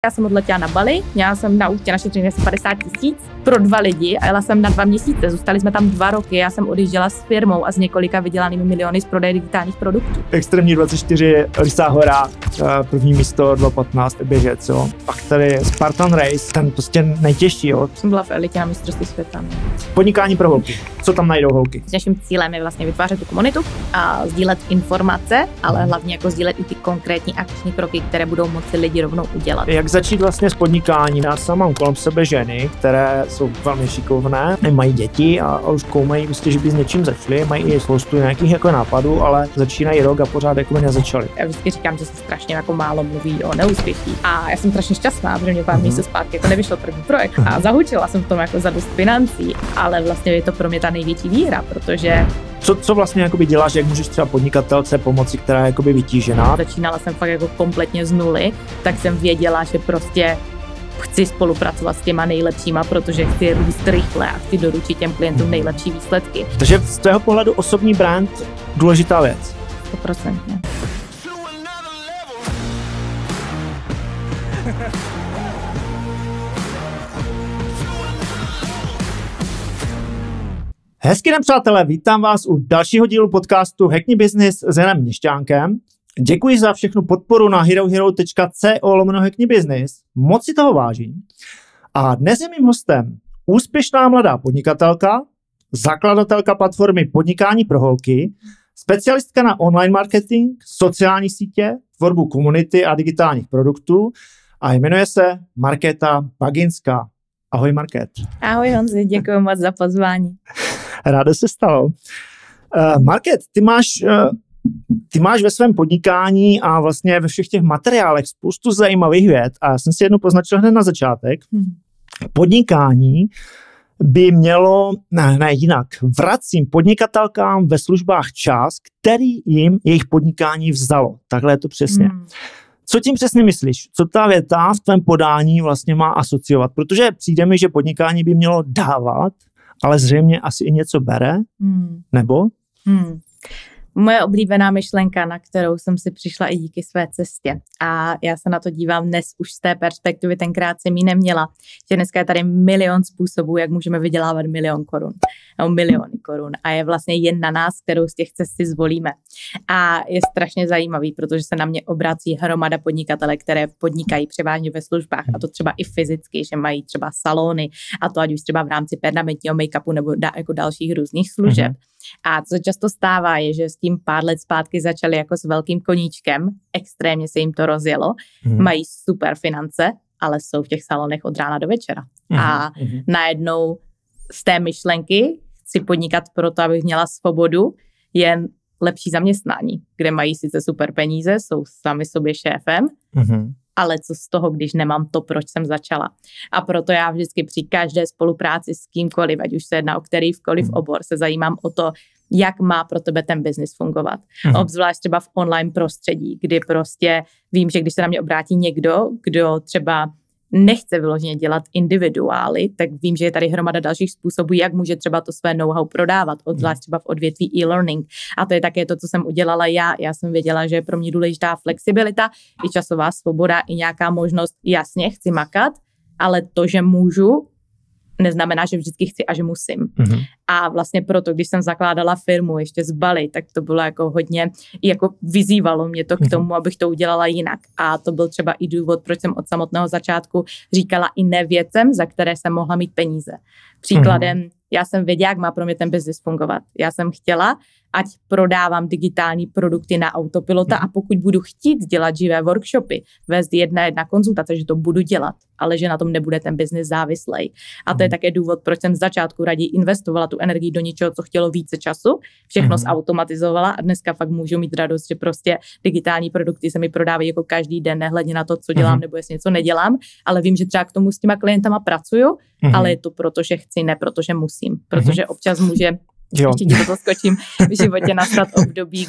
Já jsem odletěla na Bali, měla jsem na účtě našetřených asi 50 000 pro 2 lidi a jela jsem na 2 měsíce. Zůstali jsme tam 2 roky, já jsem odjížděla s firmou a s několika vydělanými miliony z prodeje digitálních produktů. Extrémní 24, Lysá hora, první místo 2.15 běžec, jo. Pak tady Spartan Race, ten prostě nejtěžší, jo. Jsem byla v elitě na mistrovství světa. Podnikání pro holky. Co tam najdou holky? Naším cílem je vlastně vytvářet tu komunitu a sdílet informace, ale hlavně jako sdílet i ty konkrétní akční kroky, které budou moci lidi rovnou udělat. Jak začít vlastně s podnikáním? Já sám mám kolem sebe ženy, které jsou velmi šikovné, mají děti a už koumají, prostě, že by s něčím začali, mají i spoustu nějakých jako nápadů, ale začínají rok a pořád jako nezačali. Já vždycky říkám, že se strašně jako málo mluví o neúspěcích a já jsem strašně šťastná, protože mě pár měsíců zpátky jako nevyšel první projekt a zahučila jsem v tom jako za dost financí, ale vlastně je to pro mě ta největší výhra, protože Co vlastně jakoby děláš, jak můžeš třeba podnikatelce pomoci, která je jakoby vytížená? Začínala jsem fakt jako kompletně z nuly, tak jsem věděla, že prostě chci spolupracovat s těma nejlepšíma, protože chci růst rychle a chci doručit těm klientům nejlepší výsledky. Takže z tvého pohledu osobní brand důležitá věc. 100%. Hezký den, přátelé, vítám vás u dalšího dílu podcastu Hackni Business s Janem Měšťánkem. Děkuji za všechnu podporu na herohero.co/Hackni Business. Moc si toho vážím. A dnes je mým hostem úspěšná mladá podnikatelka, zakladatelka platformy Podnikání pro holky, specialistka na online marketing, sociální sítě, tvorbu komunity a digitálních produktů a jmenuje se Markéta Baginská. Ahoj, Markét. Ahoj, Honzi, děkuji moc za pozvání. Ráda se stalo. Markét, ty máš ve svém podnikání a vlastně ve všech těch materiálech spoustu zajímavých věd a já jsem si jednu poznačil hned na začátek. Podnikání by mělo, ne jinak, vracím podnikatelkám ve službách čas, který jim jejich podnikání vzalo. Takhle je to přesně. Co tím přesně myslíš? Co ta věta v tvém podání vlastně má asociovat? Protože přijde mi, že podnikání by mělo dávat, ale zřejmě asi i něco bere, nebo? Moje oblíbená myšlenka, na kterou jsem si přišla i díky své cestě. A já se na to dívám dnes už z té perspektivy, tenkrát jsem ji neměla. Že dneska je tady milion způsobů, jak můžeme vydělávat 1 000 000 korun. Nebo miliony korun. A je vlastně jen na nás, kterou z těch cest si zvolíme. A je strašně zajímavý, protože se na mě obrací hromada podnikatele, které podnikají převážně ve službách. A to třeba i fyzicky, že mají třeba salony. A to ať už třeba v rámci permanentního make-upu nebo jako dalších různých služeb. A co často stává, je, že s tím pár let zpátky začali jako s velkým koníčkem, extrémně se jim to rozjelo, mají super finance, ale jsou v těch salonech od rána do večera. A najednou z té myšlenky chci podnikat proto, abych měla svobodu, jen lepší zaměstnání, kde mají sice super peníze, jsou sami sobě šéfem, ale co z toho, když nemám to, proč jsem začala. A proto já vždycky při každé spolupráci s kýmkoliv, ať už se jedná o kterýkoliv obor, se zajímám o to, jak má pro tebe ten biznis fungovat. Obzvlášť třeba v online prostředí, kdy prostě vím, že když se na mě obrátí někdo, kdo třeba nechce vyloženě dělat individuály, tak vím, že je tady hromada dalších způsobů, jak může třeba to své know-how prodávat, obzvlášť třeba v odvětví e-learning. A to je také to, co jsem udělala já. Já jsem věděla, že je pro mě důležitá flexibilita, i časová svoboda, i nějaká možnost, jasně, chci makat, ale to, že můžu, neznamená, že vždycky chci a že musím. A vlastně proto, když jsem zakládala firmu ještě z Bali, tak to bylo jako hodně, jako vyzývalo mě to k tomu, abych to udělala jinak. A to byl třeba i důvod, proč jsem od samotného začátku říkala i ne věcem, za které jsem mohla mít peníze. Příkladem, já jsem věděla, jak má pro mě ten biznis fungovat. Já jsem chtěla, ať prodávám digitální produkty na autopilota a pokud budu chtít dělat živé workshopy, vést jedna konzultace, že to budu dělat, ale že na tom nebude ten biznis závislej. A to je také důvod, proč jsem z začátku raději investovala tu energii do něčeho, co chtělo více času, všechno zautomatizovala a dneska fakt můžu mít radost, že prostě digitální produkty se mi prodávají jako každý den, nehledě na to, co dělám nebo jestli něco nedělám, ale vím, že třeba k tomu s těma klientama pracuju, ale je to proto, že chci, ne protože musím, protože občas může ještě ti to skočím, v životě nastat období,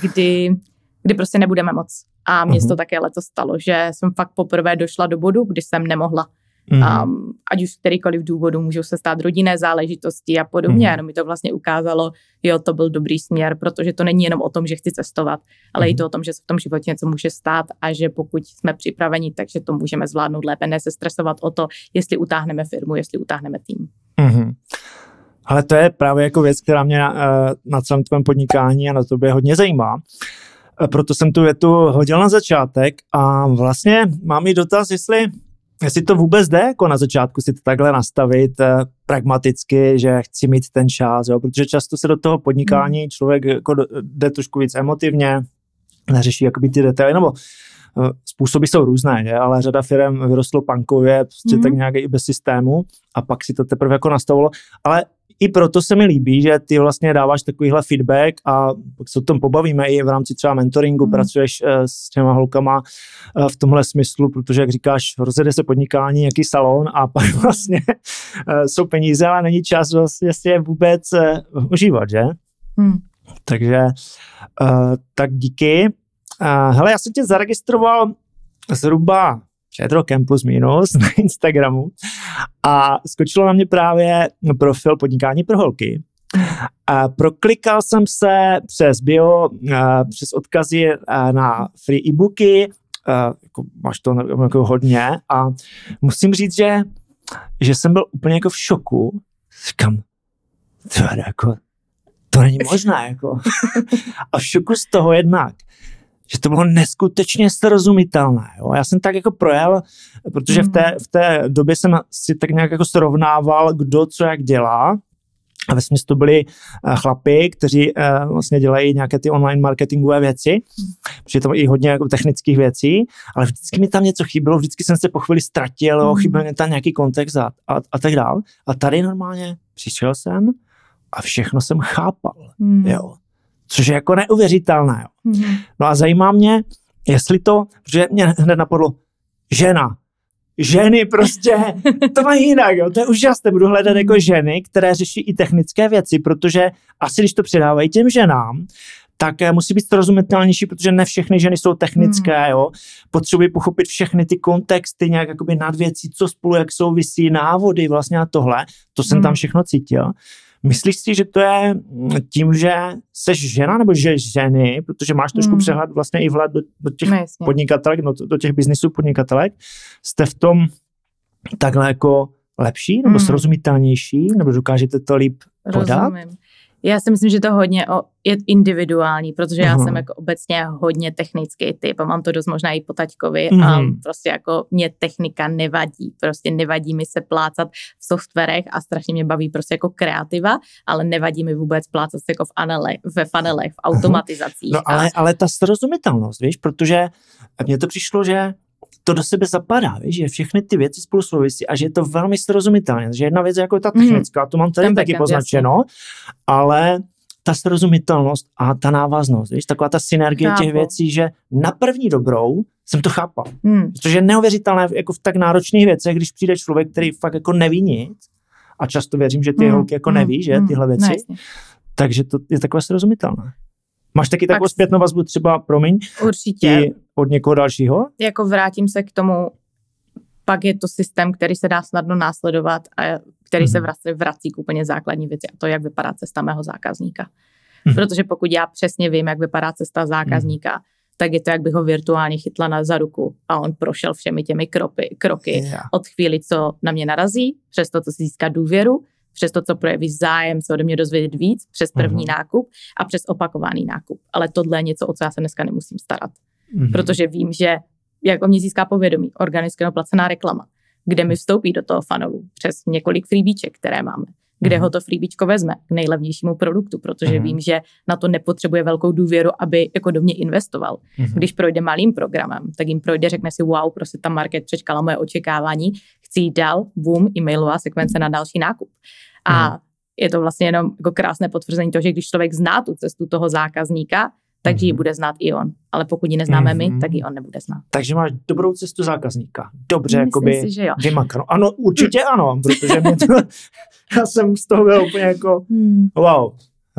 kdy prostě nebudeme moc. A mně se to také letos stalo, že jsem fakt poprvé došla do bodu, kdy jsem nemohla. Ať už z kterýkoliv důvodu můžou se stát rodinné záležitosti a podobně. Jenom mi to vlastně ukázalo, jo, to byl dobrý směr, protože to není jenom o tom, že chci cestovat, ale i to o tom, že se v tom životě něco může stát a že pokud jsme připraveni, takže to můžeme zvládnout lépe, ne se stresovat o to, jestli utáhneme firmu, jestli utáhneme tým. Ale to je právě jako věc, která mě na celém tvém podnikání a na tobě hodně zajímá. Proto jsem tu větu hodil na začátek a vlastně mám i dotaz, jestli to vůbec jde jako na začátku si to takhle nastavit pragmaticky, že chci mít ten čas, jo? Protože často se do toho podnikání člověk jako jde trošku víc emotivně, neřeší jakoby ty detaily, nebo způsoby jsou různé, že? Ale řada firem vyrostlo punkově, prostě tak nějak i bez systému a pak si to teprve jako nastavilo, ale i proto se mi líbí, že ty vlastně dáváš takovýhle feedback a pak se o tom pobavíme i v rámci třeba mentoringu, pracuješ s těma holkama v tomhle smyslu, protože jak říkáš, rozjede se podnikání, nějaký salon a pak vlastně jsou peníze, ale není čas vlastně si je vůbec užívat, že? Takže tak díky. Hele, já jsem tě zaregistroval zhruba před rokem plus minus na Instagramu a skočilo na mě právě profil Podnikání pro holky. Proklikal jsem se přes bio, přes odkazy na free e-booky, jako máš to jako hodně a musím říct, že jsem byl úplně jako v šoku. Říkám, to není možné. Jako. A v šoku z toho jednak, že to bylo neskutečně srozumitelné. Jo? Já jsem tak jako projel, protože v té době jsem si tak nějak jako srovnával, kdo co jak dělá. A vesměs to byli chlapi, kteří vlastně dělají nějaké ty online marketingové věci, protože to i hodně jako technických věcí, ale vždycky mi tam něco chybělo, vždycky jsem se po chvíli ztratil, chyběl mi tam nějaký kontext a tak dál. A tady normálně přišel jsem a všechno jsem chápal. Jo. Což je jako neuvěřitelné. Jo. No a zajímá mě, jestli to, protože mě hned napadlo, ženy prostě, to mají jinak, jo. To je úžasné, budu hledat jako ženy, které řeší i technické věci, protože asi když to předávají těm ženám, tak musí být srozumitelnější, protože ne všechny ženy jsou technické, jo. Potřebují pochopit všechny ty kontexty, nějak jakoby nad věcí, co spolu, jak souvisí, návody vlastně a tohle, to jsem tam všechno cítil. Myslíš si, že to je tím, že seš žena, nebo že ženy, protože máš trošku přehled vlastně i vhled do těch podnikatelek, do těch biznisů podnikatelek, jste v tom takhle jako lepší, nebo srozumitelnější, nebo dokážete to líp podat? Rozumím. Já si myslím, že to hodně je individuální, protože já jsem jako obecně hodně technický typ a mám to dost možná i po taťkovi a prostě jako mě technika nevadí, prostě nevadí mi se plácat v softwarech a strašně mě baví prostě jako kreativa, ale nevadí mi vůbec plácat se jako ve funnelech, v automatizacích. No ale ta srozumitelnost, víš, protože mně to přišlo, že to do sebe zapadá, víš, že všechny ty věci spolu souvisí a že je to velmi srozumitelné, že jedna věc je jako ta technická, to mám tady taky poznačeno, ale ta srozumitelnost a ta návaznost, víš, taková ta synergie těch věcí, že na první dobrou jsem to chápal. Protože je neuvěřitelné jako v tak náročných věcech, když přijde člověk, který fakt jako neví nic a často věřím, že ty holky jako neví, že tyhle věci, takže to je takové srozumitelné. Máš taky takovou zpětnou vazbu třeba, promiň, určitě od někoho dalšího? Jako vrátím se k tomu, pak je to systém, který se dá snadno následovat a který se vrací k úplně základní věci a to, jak vypadá cesta mého zákazníka. Protože pokud já přesně vím, jak vypadá cesta zákazníka, tak je to, jak bych ho virtuálně chytla za ruku a on prošel všemi těmi kroky od chvíli, co na mě narazí, přes to, co si získá důvěru, přes to, co projeví zájem se ode mě dozvědět víc, přes první nákup a přes opakovaný nákup. Ale tohle je něco, o co já se dneska nemusím starat. Protože vím, že jak o mě získá povědomí, organicky placená reklama, kde mi vstoupí do toho funnelu přes několik freebíček, které máme, kde ho to freebíčko vezme k nejlevnějšímu produktu, protože vím, že na to nepotřebuje velkou důvěru, aby jako do mě investoval. Když projde malým programem, tak jim projde, řekne si wow, prostě ta market přečkala moje očekávání, chci jít dál, boom, e-mailová sekvence na další nákup. A je to vlastně jenom jako krásné potvrzení toho, že když člověk zná tu cestu toho zákazníka, takže ji bude znát i on. Ale pokud ji neznáme my, tak ji on nebude znát. Takže máš dobrou cestu zákazníka. Dobře, jakoby vymakanou. Ano, určitě ano, protože mě to, já jsem z toho byl úplně jako wow. Jo.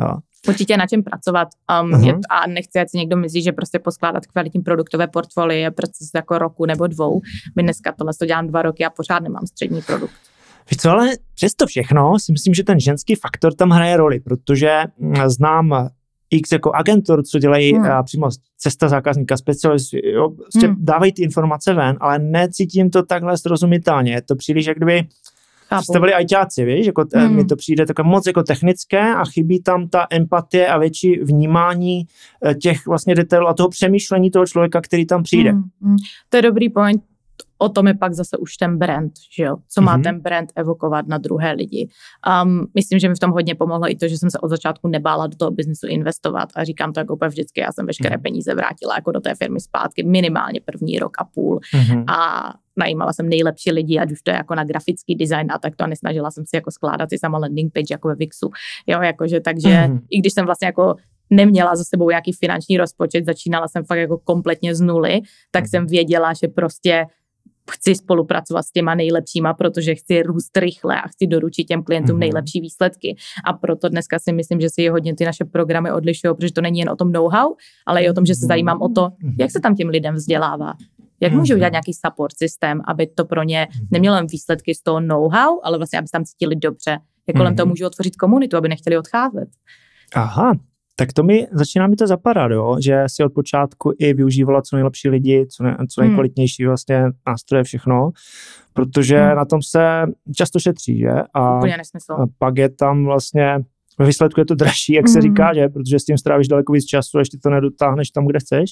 určitě na čem pracovat a nechci, ať si někdo myslí, že prostě poskládat kvalitní produktové portfolio je proces jako roku nebo 2. My dneska tohle to dělám 2 roky a pořád nemám střední produkt. Víš co, ale přesto všechno si myslím, že ten ženský faktor tam hraje roli, protože znám X jako agentur, co dělají přímo cesta zákazníka, specialisti, dávají ty informace ven, ale necítím to takhle srozumitelně. Je to příliš, jak kdyby jste byli ajťáci, víš, jako mi to přijde takové moc jako technické a chybí tam ta empatie a větší vnímání těch vlastně detailů a toho přemýšlení toho člověka, který tam přijde. To je dobrý point. O tom je pak zase už ten brand, že jo? Co má ten brand evokovat na druhé lidi. Myslím, že mi v tom hodně pomohlo i to, že jsem se od začátku nebála do toho biznesu investovat a říkám to jako úplně vždycky, já jsem veškeré peníze vrátila jako do té firmy zpátky minimálně 1. rok a půl a najímala jsem nejlepší lidi, ať už to je jako na grafický design a tak to a nesnažila jsem si jako skládat si sama landing page jako ve Wixu, jo, jakože takže i když jsem vlastně jako neměla za sebou nějaký finanční rozpočet, začínala jsem fakt jako kompletně z nuly, tak jsem věděla, že prostě chci spolupracovat s těma nejlepšíma, protože chci růst rychle a chci doručit těm klientům nejlepší výsledky. A proto dneska si myslím, že si je hodně ty naše programy odlišují, protože to není jen o tom know-how, ale i o tom, že se zajímám o to, jak se tam těm lidem vzdělává. Jak můžu udělat nějaký support systém, aby to pro ně nemělo jen výsledky z toho know-how, ale vlastně, aby se tam cítili dobře. Jak kolem toho můžu otvořit komunitu, aby nechtěli odcházet. Aha. Tak začíná mi to zapadat, jo? Že si od počátku i využívala co nejlepší lidi, co nejkvalitnější vlastně nástroje, všechno, protože na tom se často šetří, že? Úplně nesmysl. A pak je tam vlastně, ve výsledku je to dražší, jak se říká, že? Protože s tím strávíš daleko víc času, ještě to nedotáhneš tam, kde chceš.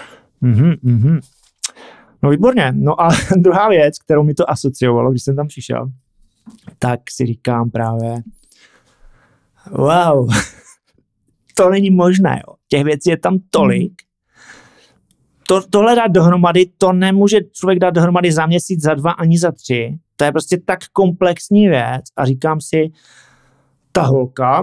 No výborně. No a druhá věc, kterou mi to asociovalo, když jsem tam přišel, tak si říkám právě wow, to není možné, jo. Těch věcí je tam tolik. Tohle dát dohromady, to nemůže člověk dát dohromady za měsíc, za 2, ani za 3. To je prostě tak komplexní věc a říkám si, ta holka,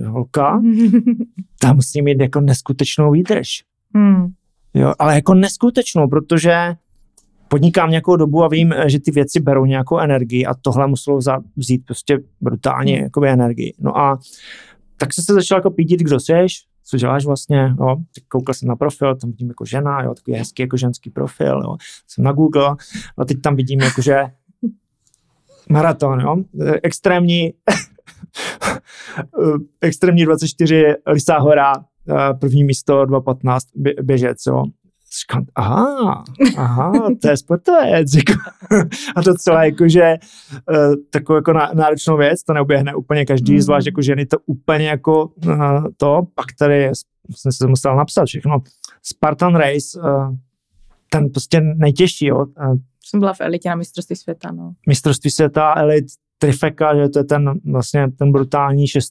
ta musí mít jako neskutečnou výdrž. Jo, ale jako neskutečnou, protože podnikám nějakou dobu a vím, že ty věci berou nějakou energii a tohle muselo vzít prostě brutálně jakoby energii. No a tak jsem se začal jako pídit, kdo seš, co děláš vlastně, jo. Koukal jsem na profil, tam vidím jako žena, jo, takový hezký jako ženský profil, jo. Jsem na Google, a teď tam vidím jakože maraton, jo, extrémní 24 Lysá hora, první místo 2.15 běžec, jo. Říkám, aha, to je sportovec. A to celé jakože takovou jako náročnou věc, to neuběhne úplně každý, zvlášť jako ženy to úplně jako to, pak tady jsem si musel napsat všechno. Spartan Race, ten prostě nejtěžší, jo. Jsem byla v elitě na mistrovství světa, no. Mistrovství světa, elit, trifeka, že to je ten brutální 6.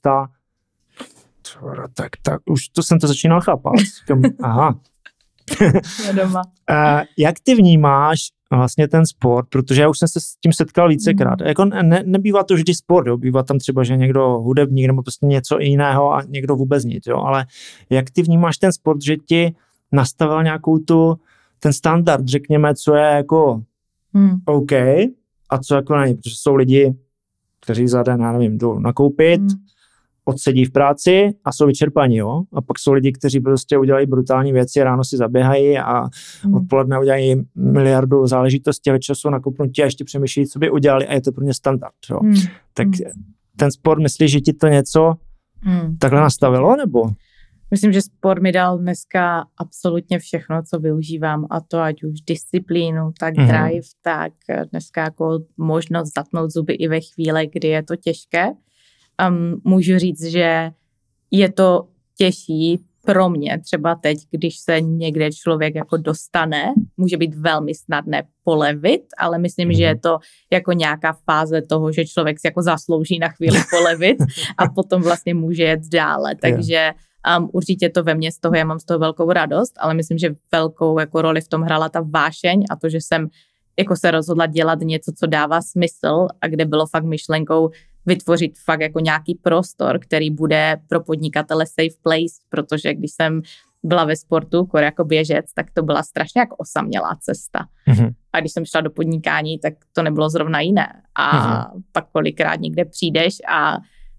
Tak už to jsem to začínal chápat. Říkám, aha. Doma. Jak ty vnímáš vlastně ten sport, protože já už jsem se s tím setkal vícekrát. Jako nebývá to vždy sport, jo? Bývá tam třeba, že někdo hudebník nebo prostě něco jiného a někdo vůbec nic, jo? Ale jak ty vnímáš ten sport, že ti nastavil nějakou ten standard, řekněme, co je jako OK a co jako není, protože jsou lidi, kteří za den, já nevím, jdou nakoupit, odsedí v práci a jsou vyčerpaní, jo. A pak jsou lidi, kteří prostě udělají brutální věci, ráno si zaběhají a odpoledne udělají miliardu záležitostí a večer jsou nakopnutí a ještě přemýšlí, co by udělali a je to pro ně standard, jo. Tak ten sport, myslíš, že ti to něco takhle nastavilo, nebo? Myslím, že sport mi dal dneska absolutně všechno, co využívám, a to ať už disciplínu, tak drive, tak dneska jako možnost zatnout zuby i ve chvíli, kdy je to těžké. Můžu říct, že je to těžší pro mě třeba teď, když se někde člověk jako dostane, může být velmi snadné polevit, ale myslím, že je to jako nějaká fáze toho, že člověk si jako zaslouží na chvíli polevit a potom vlastně může jet dále, takže určitě to ve mně z toho, já mám z toho velkou radost, ale myslím, že velkou jako roli v tom hrála ta vášeň a to, že jsem jako se rozhodla dělat něco, co dává smysl a kde bylo fakt myšlenkou vytvořit fakt jako nějaký prostor, který bude pro podnikatele safe place, protože když jsem byla ve sportu, jako běžec, tak to byla strašně jako osamělá cesta. A když jsem šla do podnikání, tak to nebylo zrovna jiné. A pak kolikrát někde přijdeš a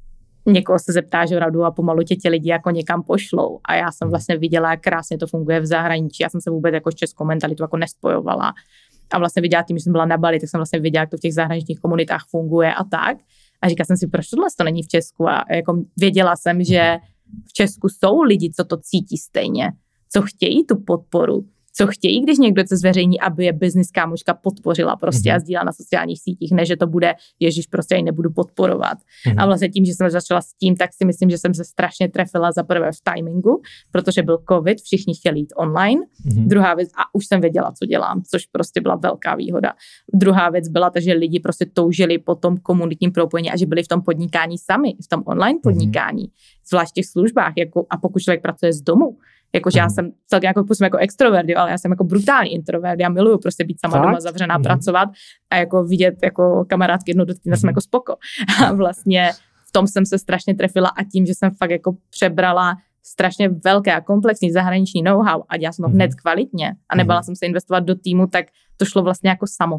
někoho se zeptáš o radu a pomalu ti lidi jako někam pošlou. A já jsem vlastně viděla, jak krásně to funguje v zahraničí. Já jsem se vůbec jako s českou mentalitu jako nespojovala. A vlastně viděla tím, že jsem byla na Bali, tak jsem vlastně viděla, jak to v těch zahraničních komunitách funguje a tak. A říkala jsem si, proč tohle to není v Česku? A jako věděla jsem, že v Česku jsou lidi, co to cítí stejně, co chtějí tu podporu, co chtějí, když někdo se zveřejní, aby je business kámoška podpořila prostě a sdílela na sociálních sítích, ne, že to bude, ježiš, prostě ji nebudu podporovat. A vlastně tím, že jsem začala s tím, tak si myslím, že jsem se strašně trefila za prvé v timingu, protože byl covid, všichni chtěli jít online. Druhá věc, a už jsem věděla, co dělám, což prostě byla velká výhoda. Druhá věc byla ta, že lidi prostě toužili po tom komunitním propojení a že byli v tom podnikání sami, v tom online podnikání, zvlášť v těch službách, jako, a pokud člověk pracuje z domu, jakože já jsem celkem jako extrovert, ale já jsem jako brutální introvert, já miluju prostě být sama doma zavřená, pracovat a jako vidět jako kamarádky jednoduchý, jsem jako spoko. A vlastně v tom jsem se strašně trefila a tím, že jsem fakt jako přebrala strašně velké a komplexní zahraniční know-how a dělala jsem to hned kvalitně a nebala jsem se investovat do týmu, tak to šlo vlastně jako samo.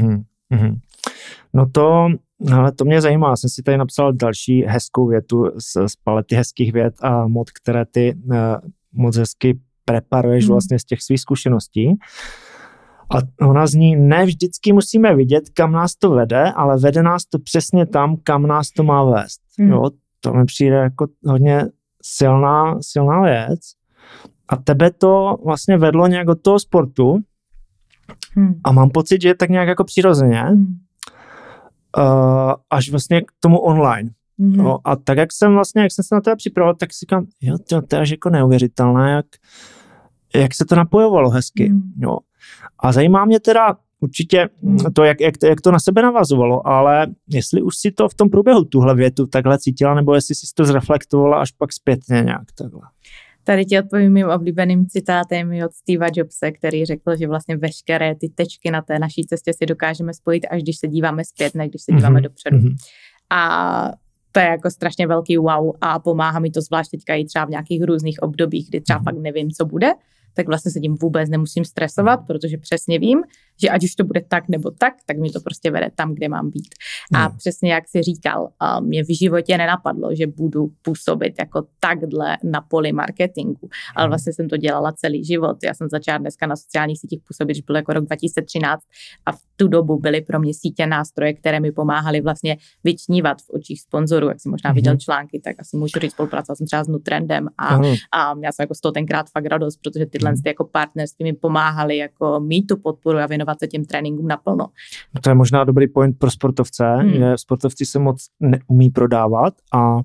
No ale to mě zajímá, já jsem si tady napsal další hezkou větu z palety hezkých vět a mod, které ty moc hezky preparuješ vlastně z těch svých zkušeností. A ona zní, ne vždycky musíme vidět, kam nás to vede, ale vede nás to přesně tam, kam nás to má vést. Jo, to mi přijde jako hodně silná věc. A tebe to vlastně vedlo nějak od toho sportu a mám pocit, že je tak nějak jako přirozeně až vlastně k tomu online. No, a tak, jak jsem se na to připravoval, tak si říkám, jo, to je až jako neuvěřitelné, jak se to napojovalo hezky. Jo. A zajímá mě teda určitě to, jak to na sebe navazovalo, ale jestli už si to v tom průběhu tuhle větu takhle cítila, nebo jestli si to zreflektovala až pak zpětně nějak takhle. Tady ti odpovím mým oblíbeným citátem od Steva Jobse, který řekl, že vlastně veškeré ty tečky na té naší cestě si dokážeme spojit, až když se díváme zpět, ne když se díváme dopředu. A to je jako strašně velký wow a pomáhá mi to zvlášť teďka i třeba v nějakých různých obdobích, kdy třeba fakt nevím, co bude, tak vlastně se tím vůbec nemusím stresovat, protože přesně vím, že ať už to bude tak nebo tak mi to prostě vede tam, kde mám být. A přesně jak jsi říkal, mě v životě nenapadlo, že budu působit jako takhle na poli marketingu, ale vlastně jsem to dělala celý život. Já jsem začala dneska na sociálních sítích působit, že byl jako rok 2013 a v tu dobu byly pro mě sítě nástroje, které mi pomáhaly vlastně vyčnívat v očích sponzorů, jak si možná viděl články, tak asi můžu říct, spolupracoval jsem třeba s Nutrendem a měla jsem jako z toho tenkrát fakt radost, protože tyhle jako partnerství mi pomáhaly jako mít tu podporu a věnovat se těm tréninkům naplno. No to je možná dobrý point pro sportovce, že sportovci se moc neumí prodávat a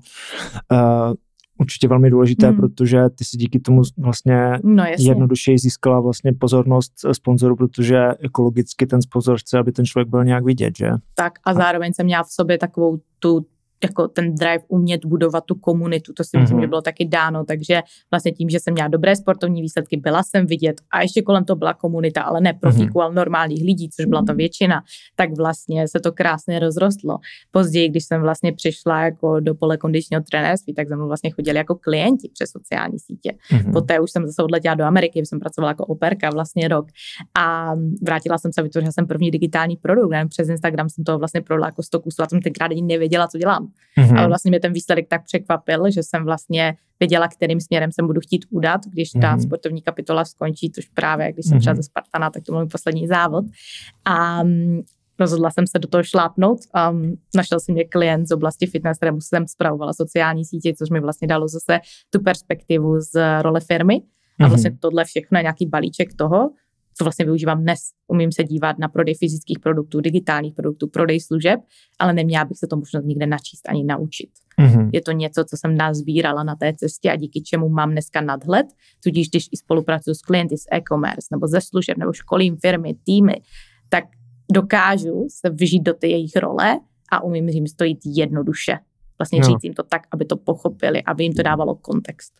určitě velmi důležité, protože ty si díky tomu vlastně jednodušeji získala vlastně pozornost sponzorů, protože ekologicky ten sponzor chce, aby ten člověk byl nějak vidět, že? Tak a zároveň jsem měla v sobě takovou tu jako ten drive umět budovat tu komunitu, to si myslím, že bylo taky dáno, takže vlastně tím, že jsem měla dobré sportovní výsledky, byla jsem vidět a ještě kolem toho byla komunita, ale ne profíků, ale normálních lidí, což byla ta většina, tak vlastně se to krásně rozrostlo. Později, když jsem vlastně přišla jako do pole kondičního trenérství, tak za mnou vlastně chodili jako klienti přes sociální sítě. Poté už jsem zase odletěla do Ameriky, jsem pracovala jako operka vlastně rok a vrátila jsem se, vytvořila jsem první digitální produkt, přes Instagram jsem toho vlastně prodala jako 100 kusů a jsem tenkrát ani nevěděla, co dělám. Ale vlastně mě ten výsledek tak překvapil, že jsem vlastně věděla, kterým směrem jsem budu chtít udat, když ta sportovní kapitola skončí, což právě, když jsem třeba ze Spartana, tak to byl můj poslední závod. A rozhodla jsem se do toho šlápnout. Našel si mě klient z oblasti fitness, kterému jsem spravovala sociální sítě, což mi vlastně dalo zase tu perspektivu z role firmy. A vlastně tohle všechno je nějaký balíček toho, co vlastně využívám dnes. Umím se dívat na prodej fyzických produktů, digitálních produktů, prodej služeb, ale neměla bych se to možnost nikde načíst ani naučit. Je to něco, co jsem nazbírala na té cestě a díky čemu mám dneska nadhled, tudíž když i spolupracuji s klienty z e-commerce nebo ze služeb nebo školím firmy, týmy, tak dokážu se vžít do té jejich role a umím jim stojit jednoduše. Vlastně říct jim to tak, aby to pochopili, aby jim to dávalo kontext.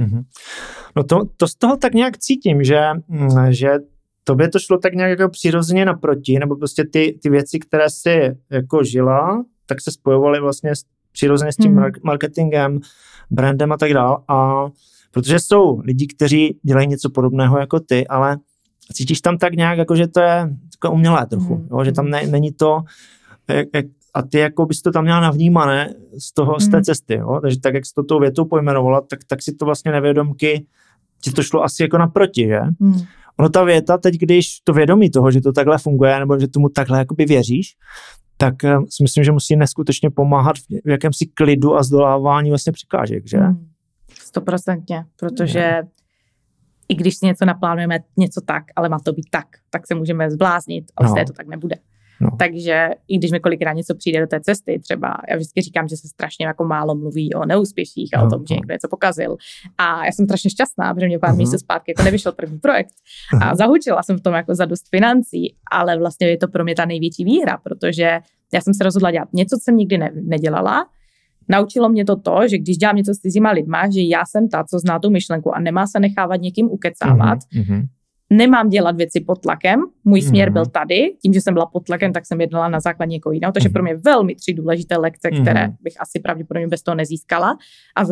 No to z toho tak nějak cítím, že tobě to šlo tak nějak jako přirozeně naproti, nebo prostě ty věci, které jsi jako žila, tak se spojovaly vlastně přirozeně s tím marketingem, brandem a tak dále. A protože jsou lidi, kteří dělají něco podobného jako ty, ale cítíš tam tak nějak, jako že to je jako umělé trochu, jo? Že tam není to, jak a ty jako bys to tam měla navnímané z té cesty, jo? Takže tak, jak jsi to tou větou pojmenovala, tak si to vlastně nevědomky, ti to šlo asi jako naproti, že? Ono ta věta teď, když to vědomí toho, že to takhle funguje, nebo že tomu takhle jakoby věříš, tak si myslím, že musí neskutečně pomáhat v jakémsi klidu a zdolávání vlastně překážek, že? 100%, protože i když si něco naplánujeme něco tak, ale má to být tak se můžeme zbláznit a vlastně to tak nebude. Takže i když mi kolikrát něco přijde do té cesty, třeba já vždycky říkám, že se strašně jako málo mluví o neúspěších a o tom, že někdo něco pokazil. A já jsem strašně šťastná, protože mě pár měsíců zpátky jako nevyšel první projekt a zahučila jsem v tom jako za dost financí, ale vlastně je to pro mě ta největší výhra, protože já jsem se rozhodla dělat něco, co jsem nikdy nedělala. Naučilo mě to, že když dělám něco s cizíma lidma, že já jsem ta, co zná tu myšlenku a nemá se nechávat někým ukecávat. Nemám dělat věci pod tlakem. Můj směr byl tady. Tím, že jsem byla pod tlakem, tak jsem jednala na základě někoho jiného. Takže pro mě velmi 3 důležité lekce, které bych asi pravděpodobně bez toho nezískala. A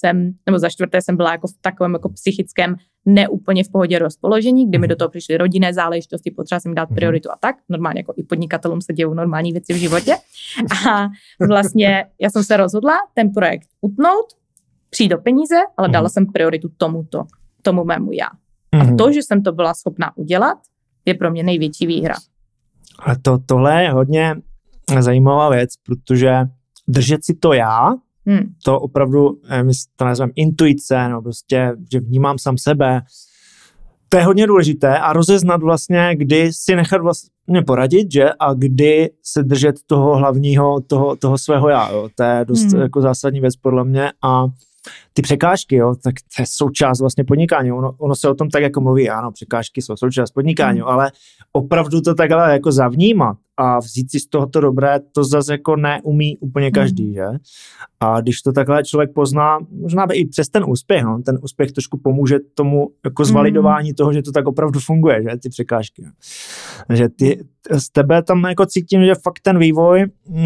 za čtvrté jsem byla jako v takovém jako psychickém neúplně v pohodě rozpoložení, kdy mi do toho přišly rodinné záležitosti, potřeba jsem dát prioritu a tak. Normálně jako i podnikatelům se dějou normální věci v životě. A vlastně já jsem se rozhodla ten projekt utnout, přijít do peníze, ale dala jsem prioritu tomu mému já. A to, že jsem to byla schopná udělat, je pro mě největší výhra. Ale tohle je hodně zajímavá věc, protože držet si to já, to opravdu, my to nazveme intuice, no prostě, že vnímám sám sebe, to je hodně důležité a rozeznat vlastně, kdy si nechat vlastně poradit, že, a kdy se držet toho hlavního, toho svého já, jo. To je dost jako zásadní věc podle mě a ty překážky, jo, tak to je součást vlastně podnikání. Ono se o tom tak jako mluví, ano, překážky jsou součást podnikání, ale opravdu to takhle jako zavnímat a vzít si z tohoto dobré, to zase jako neumí úplně každý, že? A když to takhle člověk pozná, možná by i přes ten úspěch, no, ten úspěch trošku pomůže tomu jako zvalidování toho, že to tak opravdu funguje, že, ty překážky. Že z tebe tam jako cítím, že fakt ten vývoj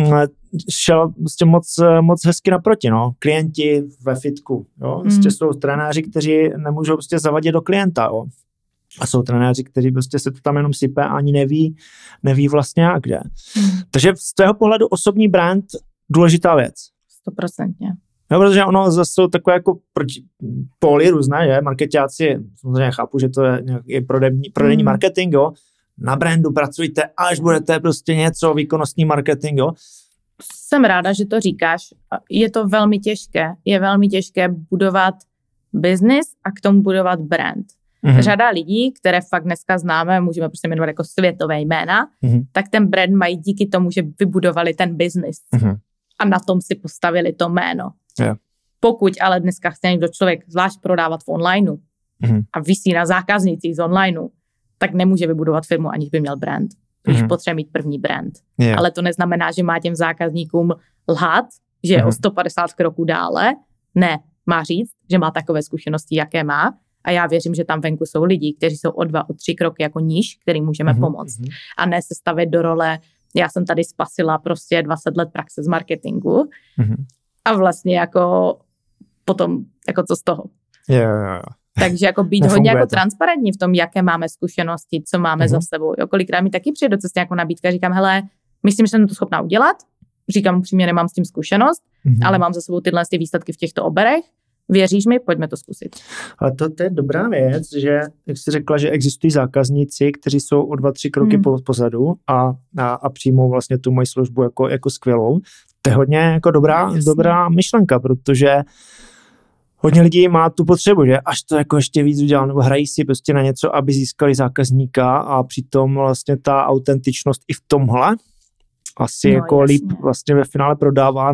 šel prostě moc hezky naproti, no. Klienti ve fitku, jo. Prostě jsou trenéři, kteří nemůžou prostě zavadit do klienta, jo. A jsou trenéři, kteří prostě se to tam jenom sype a ani neví vlastně jak, že. Takže z tvého pohledu osobní brand důležitá věc. 100%. No, protože ono zase jsou takové jako póly různé, že, marketáci, samozřejmě chápu, že to je nějaký prodejní marketing, jo. Na brandu pracujte, až budete prostě něco, výkonnostní marketing, jo. Jsem ráda, že to říkáš. Je to velmi těžké. Je velmi těžké budovat biznis a k tomu budovat brand. Řada lidí, které fakt dneska známe, můžeme prostě jmenovat jako světové jména, tak ten brand mají díky tomu, že vybudovali ten biznis a na tom si postavili to jméno. Yeah. Pokud ale dneska chce někdo člověk zvlášť prodávat v onlineu a visí na zákaznicích z onlineu, tak nemůže vybudovat firmu, aniž by měl brand. Když potřebuje mít první brand. Yeah. Ale to neznamená, že má těm zákazníkům lhát, že je o 150 kroků dále. Ne, má říct, že má takové zkušenosti, jaké má. A já věřím, že tam venku jsou lidi, kteří jsou o 2, o 3 kroky jako níž, kterým můžeme pomoct. A ne se stavět do role, já jsem tady spasila prostě 20 let praxe z marketingu. A vlastně jako potom, jako co z toho. Yeah. Takže jako být hodně jako transparentní v tom, jaké máme zkušenosti, co máme za sebou. Jo, kolikrát mi taky přijde do cesty jako nabídka, říkám, hele, myslím, že jsem to schopná udělat. Říkám upřímně, nemám s tím zkušenost, ale mám za sebou tyhle výsledky v těchto oberech. Věříš mi? Pojďme to zkusit. Ale to je dobrá věc, že, jak jsi řekla, že existují zákazníci, kteří jsou o 2-3 kroky pozadu a přijmou vlastně tu moji službu jako skvělou. To je hodně jako dobrá myšlenka, protože hodně lidí má tu potřebu, že až to jako ještě víc udělá, nebo hrají si prostě na něco, aby získali zákazníka a přitom vlastně ta autentičnost i v tomhle asi jako líp vlastně ve finále prodává,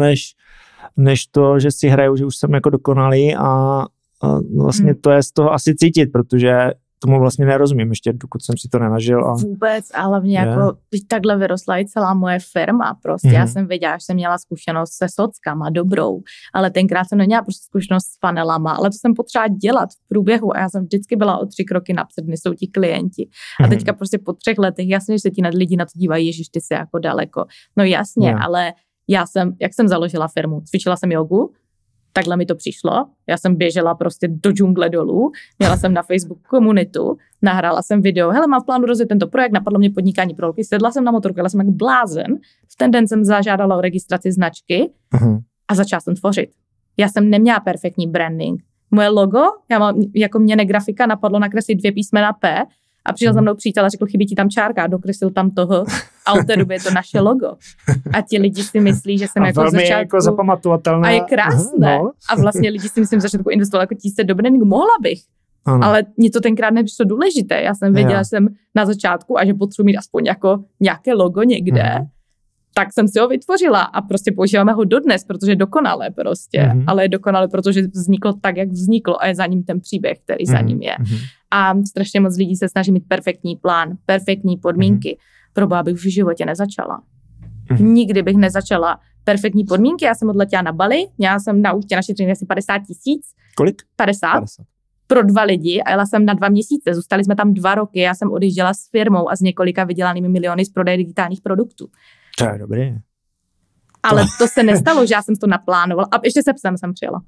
než to, že si hrajou, že už jsem jako dokonalý a vlastně to je z toho asi cítit, protože tomu vlastně nerozumím ještě, dokud jsem si to nenažil. Vůbec, ale hlavně jako takhle vyrostla i celá moje firma prostě. Já jsem věděla, že jsem měla zkušenost se sockama, dobrou, ale tenkrát jsem neměla prostě zkušenost s panelama, ale to jsem potřeba dělat v průběhu a já jsem vždycky byla o 3 kroky napřed, než jsou ti klienti. A teďka prostě po 3 letech, jasně, že se ti lidi na to dívají, ježiš, ty jsi jako daleko. No jasně, ale jak jsem založila firmu, cvičila jsem jogu, takhle mi to přišlo. Já jsem běžela prostě do džungle dolů, měla jsem na Facebook komunitu, nahrála jsem video, hele, mám v plánu rozjet tento projekt, napadlo mě podnikání pro holky, sedla jsem na motorku, jela jsem jak blázen v ten den jsem zažádala o registraci značky a začala jsem tvořit. Já jsem neměla perfektní branding. Moje logo, jako mě grafika napadlo nakreslit 2 písmena P a přišel za mnou přítel a řekl, chybí ti tam čárka a dokreslil tam toho a od té doby je to naše logo. A ti lidi si myslí, že jsem jako začátku... jako zapamatovatelné. A je krásné. No. A vlastně lidi si myslím, že začátku investovali jako 1000 do brandingu. Mohla bych. Ano. Ale mě to tenkrát nepřišlo důležité. Já jsem věděla, že jsem na začátku a že potřebuji mít aspoň jako nějaké logo někde. Tak jsem si ho vytvořila a prostě používáme ho dodnes, protože je dokonalé prostě. Ale je dokonalé, protože vzniklo tak, jak vzniklo a je za ním ten příběh, který za ním je. A strašně moc lidí se snaží mít perfektní plán, perfektní podmínky. Proboha bych v životě nezačala. Nikdy bych nezačala perfektní podmínky. Já jsem odletěla na Bali, měla jsem na účtě naši tréninky asi 50 000. Kolik? 50. Pro 2 lidi a jela jsem na 2 měsíce. Zůstali jsme tam 2 roky. Já jsem odjížděla s firmou a s několika vydělanými miliony z prodeje digitálních produktů. To je dobrý. Ale to se nestalo, že já jsem to naplánovala. A ještě se psem jsem přijela.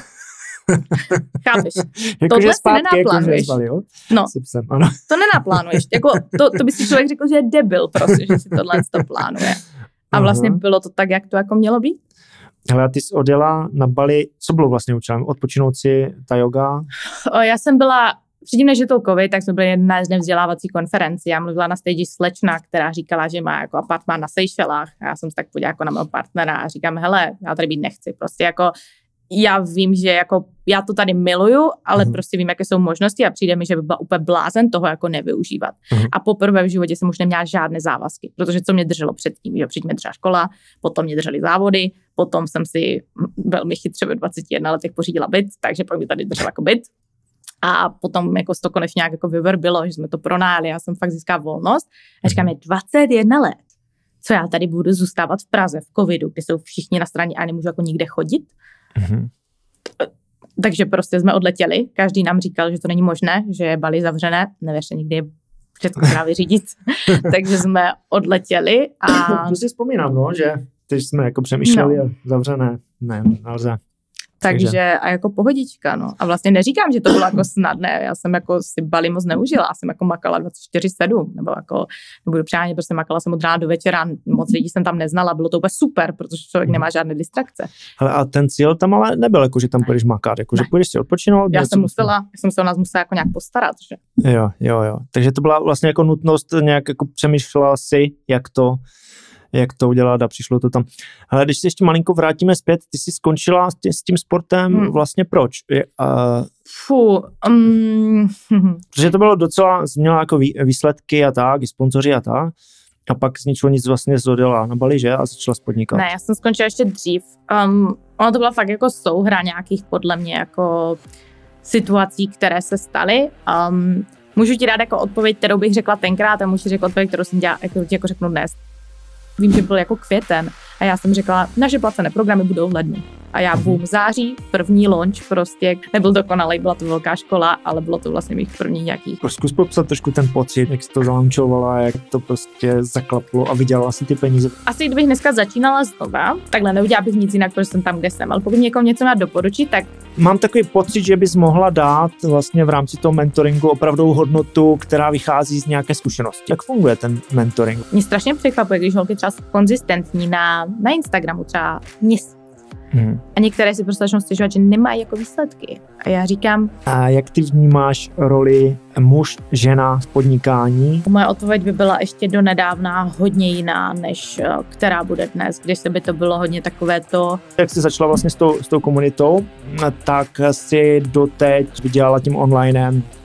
Chápeš? Tohle si nenaplánuješ. No, psem, ano. To nenaplánuješ. Jako, to by si člověk řekl, že je debil prostě, že si tohle to plánuje. A vlastně bylo to tak, jak to jako mělo být. Hele, ty jsi odjela na Bali, co bylo vlastně účelem? Odpočinout si, ta yoga? Já jsem byla, předtím než je to covid, tak jsme byli jedna z nevzdělávací konferenci. Já mluvila na stage slečna, která říkala, že má jako apartmán na Seychelách. Já jsem se tak podívala jako na mého partnera a říkám, hele, já tady být nechci. Prostě jako já vím, že jako já to tady miluju, ale prostě vím, jaké jsou možnosti a přijde mi, že by byla úplně blázen toho jako nevyužívat. A poprvé v životě jsem už neměla žádné závazky, protože co mě drželo předtím, že předtím mě držela škola, potom mě držely závody, potom jsem si velmi chytře ve 21 letech pořídila byt, takže pak mě tady držela jako byt. A potom jako to konečně nějak jako vyvrbilo, že jsme to pronajali, já jsem fakt získala volnost. A říkám, je 21 let. Co já tady budu zůstávat v Praze v covidu, kde jsou všichni na straně a nemůžu jako nikde chodit. Takže prostě jsme odletěli. Každý nám říkal, že to není možné, že je Bali zavřené. Nevěřte, nikdy je všechno právě řídit. Takže jsme odletěli a... To si vzpomínám, no, že teď jsme jako přemýšleli a zavřené. Ne, nelze. Takže a jako pohodička, no. A vlastně neříkám, že to bylo jako snadné. Já jsem jako si Bali moc neužila. Já jsem jako makala 24/7, nebo jako, nebudu přáně, protože makala jsem od rána do večera. Moc lidí jsem tam neznala. Bylo to úplně super, protože člověk nemá žádné distrakce. Ale a ten cíl tam ale nebyl, jako že tam půjdeš makat, jako že půjdeš si odpočinout. Já jsem se o nás musela jako nějak postarat, že? Jo. Takže to byla vlastně jako nutnost, nějak jako přemýšlela si, jak to udělat a přišlo to tam. Ale když se ještě malinko vrátíme zpět, ty jsi skončila s tím sportem, vlastně proč? Protože to bylo docela, měla jako výsledky a tak, i sponzoři a tak. A pak z ničeho nic vlastně zodjela na Bali, že? A začala podnikat. Ne, já jsem skončila ještě dřív. Ono to byla fakt jako souhra nějakých podle mě jako situací, které se staly. Můžu ti dát jako odpověď, kterou bych řekla tenkrát a můžu řekl odpověď, kterou jsem dělala, jako řeknu dnes. Vím, že byl jako květen a já jsem řekla, naše placené programy budou v lednu. A já boom, září, první launch prostě, nebyl dokonalej, byla to velká škola, ale bylo to vlastně mých prvních nějakých. Zkus popsat trošku ten pocit, jak jsi to zalaunchovala, jak to prostě zaklaplo a vydělala si ty peníze. Asi kdybych dneska začínala znova, takhle neudělala bych nic jinak, protože jsem tam, kde jsem, ale pokud někomu něco má doporučit, tak... Mám takový pocit, že bys mohla dát vlastně v rámci toho mentoringu opravdu hodnotu, která vychází z nějaké zkušenosti. Jak funguje ten mentoring? Mě strašně překvapuje, když holky třeba konzistentní na Instagramu třeba měsíc. A některé si prostě začnou stěžovat, že nemají jako výsledky. A já říkám... A jak ty vnímáš roli muž, žena v podnikání? Moje odpověď by byla ještě donedávna hodně jiná, než která bude dnes, když by to bylo hodně takové to... Jak jsi začala vlastně s tou komunitou, tak si doteď vydělala tím onlinem